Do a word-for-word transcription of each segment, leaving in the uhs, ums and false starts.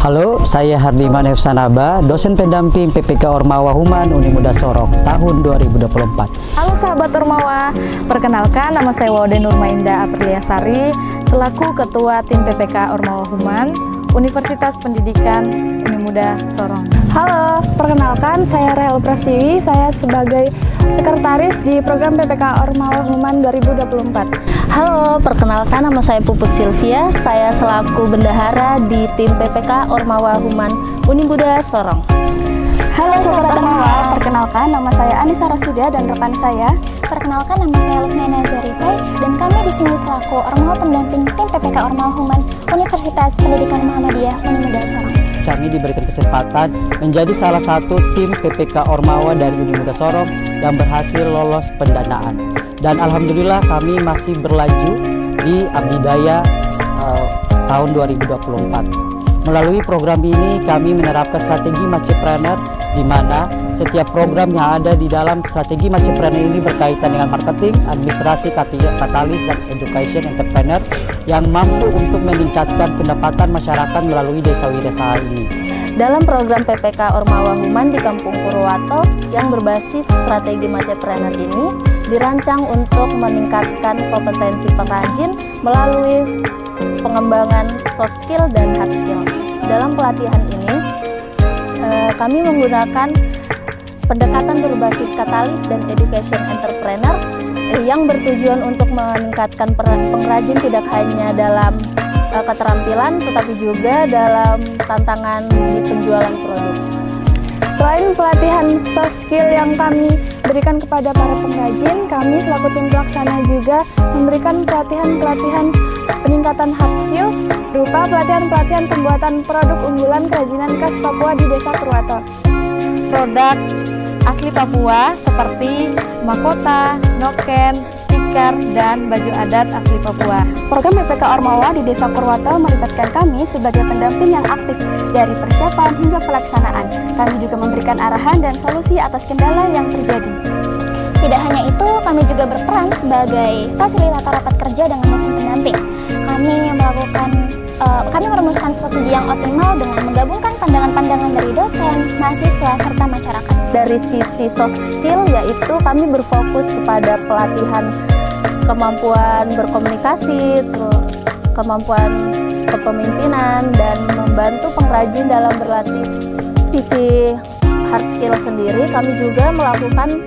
Halo, saya Hardiman Hefsanaba, dosen pendamping P P K Ormawa Human Unimuda Sorong tahun dua ribu dua puluh empat. Halo sahabat Ormawa, perkenalkan nama saya Waude Nurmainda Apriliasari selaku Ketua Tim P P K Ormawa Human Universitas Pendidikan Unimuda Sorong. Halo, perkenalkan saya Rahel Prastiwi, saya sebagai Sekretaris di program P P K Ormawa Human dua ribu dua puluh empat. Halo, perkenalkan nama saya Puput Sylvia, saya selaku Bendahara di tim P P K Ormawa Human Unimuda Sorong. Halo Sobat Ormawa, perkenalkan nama saya Anissa Rosida dan rekan saya. Perkenalkan nama saya Luknena Zarifai dan kami di sini selaku Ormawa pendamping tim P P K Ormawa Human Universitas Pendidikan Muhammadiyah Unimuda Sorong. Kami diberikan kesempatan menjadi salah satu tim P P K Ormawa dari Unimuda Sorong yang berhasil lolos pendanaan. Dan alhamdulillah kami masih berlaju di Abdidaya uh, tahun dua ribu dua puluh empat. Melalui program ini kami menerapkan strategi Macepreneur, di mana setiap program yang ada di dalam strategi Macepreneur ini berkaitan dengan marketing, administrasi, katalis, dan education entrepreneur yang mampu untuk meningkatkan pendapatan masyarakat melalui desa-desa ini. Dalam program P P K Ormawa Human di Kampung Purwowato yang berbasis strategi Macepreneur ini dirancang untuk meningkatkan kompetensi pengrajin melalui pengembangan soft skill dan hard skill. Dalam pelatihan ini, eh, kami menggunakan pendekatan berbasis katalis dan education entrepreneur eh, yang bertujuan untuk meningkatkan pengrajin tidak hanya dalam eh, keterampilan, tetapi juga dalam tantangan di penjualan produk. Selain pelatihan soft skill yang kami berikan kepada para pengrajin, kami selaku tim pelaksana juga memberikan pelatihan-pelatihan peningkatan hard skill berupa pelatihan-pelatihan pembuatan produk unggulan kerajinan khas Papua di Desa Purwowato. Produk asli Papua seperti mahkota, noken, tikar, dan baju adat asli Papua. Program P P K Ormawa di Desa Purwowato melibatkan kami sebagai pendamping yang aktif dari persiapan hingga pelaksanaan. Kami juga memberikan arahan dan solusi atas kendala yang terjadi. Tidak hanya itu, kami juga berperan sebagai fasilitator rapat kerja dengan dosen pendamping. Kami melakukan, uh, kami merumuskan strategi yang optimal dengan menggabungkan pandangan-pandangan dari dosen, mahasiswa, serta masyarakat. Dari sisi soft skill, yaitu kami berfokus kepada pelatihan kemampuan berkomunikasi, terus kemampuan kepemimpinan, dan membantu pengrajin dalam berlatih. Sisi hard skill sendiri, kami juga melakukan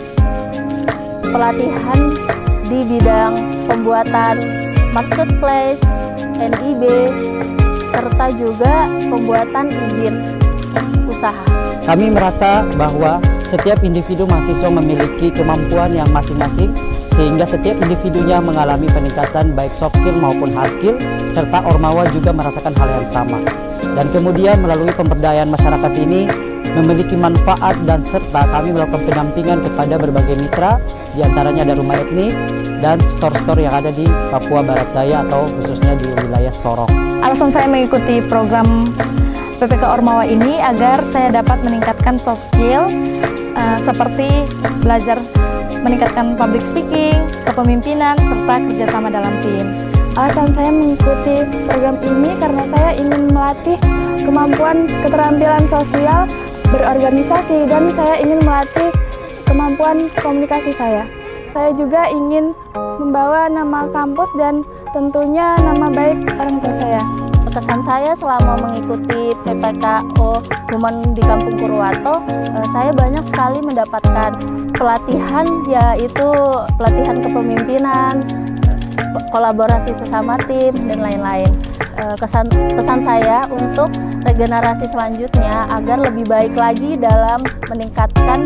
pelatihan di bidang pembuatan marketplace, N I B, serta juga pembuatan izin usaha. Kami merasa bahwa setiap individu mahasiswa memiliki kemampuan yang masing-masing, sehingga setiap individunya mengalami peningkatan baik soft skill maupun hard skill, serta Ormawa juga merasakan hal yang sama. Dan kemudian melalui pemberdayaan masyarakat ini memiliki manfaat, dan serta kami melakukan pendampingan kepada berbagai mitra, diantaranya ada rumah etnik dan store-store yang ada di Papua Barat Daya atau khususnya di wilayah Sorong. Alasan saya mengikuti program P P K Ormawa ini agar saya dapat meningkatkan soft skill uh, seperti belajar meningkatkan public speaking, kepemimpinan, serta kerjasama dalam tim. Alasan saya mengikuti program ini karena saya ingin melatih kemampuan keterampilan sosial, berorganisasi, dan saya ingin melatih kemampuan komunikasi saya. Saya juga ingin membawa nama kampus dan tentunya nama baik orang tua saya. Kesan saya selama mengikuti P P K O Human di Kampung Purwowato, saya banyak sekali mendapatkan pelatihan, yaitu pelatihan kepemimpinan, kolaborasi sesama tim, dan lain-lain. Kesan pesan saya untuk regenerasi selanjutnya agar lebih baik lagi dalam meningkatkan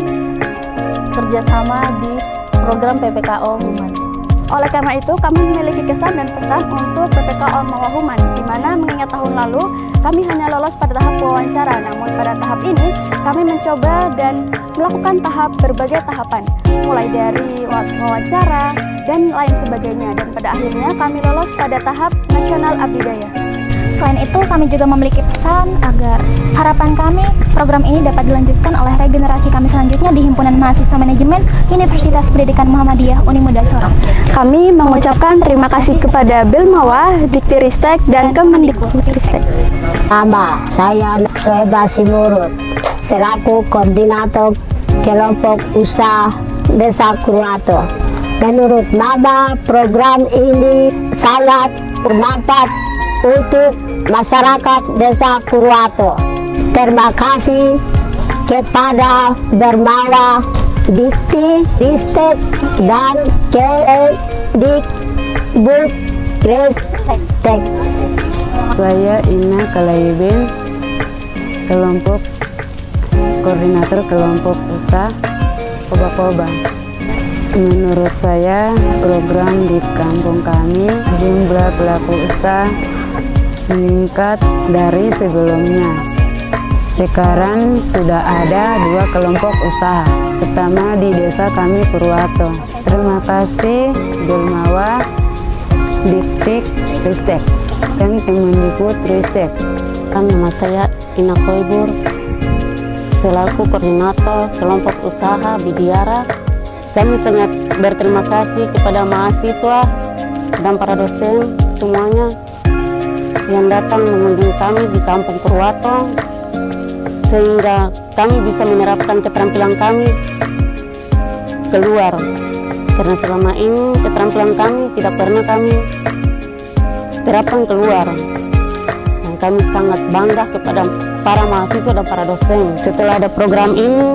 kerjasama di program P P K O Human. Oleh karena itu, kami memiliki kesan dan pesan untuk P P K Ormawa Human, di mana mengingat tahun lalu kami hanya lolos pada tahap wawancara. Namun pada tahap ini kami mencoba dan melakukan tahap berbagai tahapan, mulai dari wawancara dan lain sebagainya. Dan pada akhirnya kami lolos pada tahap nasional Abdidaya. Selain itu, kami juga memiliki pesan agar harapan kami program ini dapat dilanjutkan oleh regenerasi kami selanjutnya di Himpunan Mahasiswa Manajemen Universitas Pendidikan Muhammadiyah Unimuda Sorong. Kami mengucapkan terima kasih kepada Belmawa, Diktiristek, dan Kemendikbudristek. Nama saya Soeba Simurut, selaku koordinator kelompok usaha Desa Kuruwato. Menurut Mama, program ini sangat bermanfaat untuk masyarakat Desa Kuruwato. Terima kasih kepada Bermawa, Diktiristek, dan Kemendikbudristek. Saya Ina Kalayibin, kelompok koordinator kelompok usaha Koba-Koba. Menurut saya, program di kampung kami jumlah pelaku usaha meningkat dari sebelumnya. Sekarang sudah ada dua kelompok usaha, pertama di desa kami Kuruwato. Terima kasih Belmawa, Diktiristek, dan Kemendikbudristek. Nama saya Ina Koibur, selaku koordinator kelompok usaha Bidiara. Kami sangat berterima kasih kepada mahasiswa dan para dosen semuanya yang datang mengunjungi kami di kampung Kuruwato, sehingga kami bisa menerapkan keterampilan kami keluar. Karena selama ini keterampilan kami tidak pernah kami terapkan keluar. Dan kami sangat bangga kepada para mahasiswa dan para dosen. Setelah ada program ini,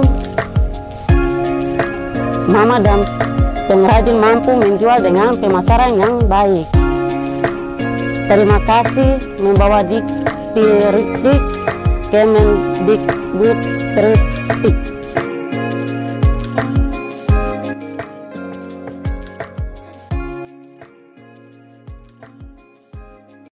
Mama dan pengrajin mampu menjual dengan pemasaran yang baik. Terima kasih membawa Diktiristek Kemendikbudristek.